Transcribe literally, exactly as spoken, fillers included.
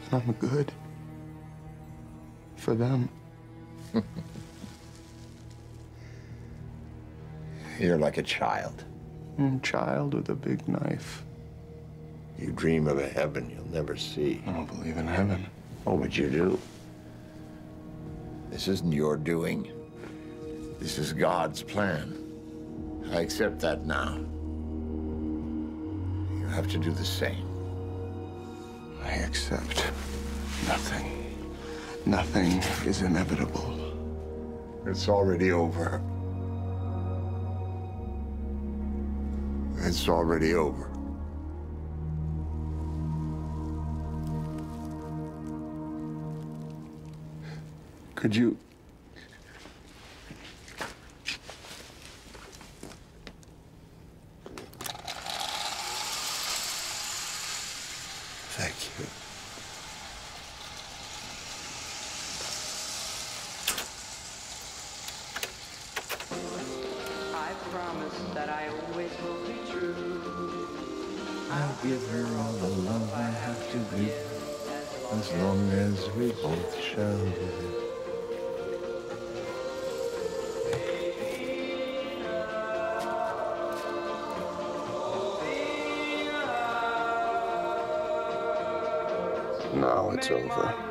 I'm good. For them. You're like a child. A child with a big knife. You dream of a heaven you'll never see. I don't believe in heaven. Oh, but you do. This isn't your doing. This is God's plan. I accept that now. You have to do the same. I accept nothing. Nothing is inevitable. It's already over. It's already over. Could you... Thank you. I promise that I always will be true. I'll give her all the love I have to give, as long as we both shall live. Now it's over.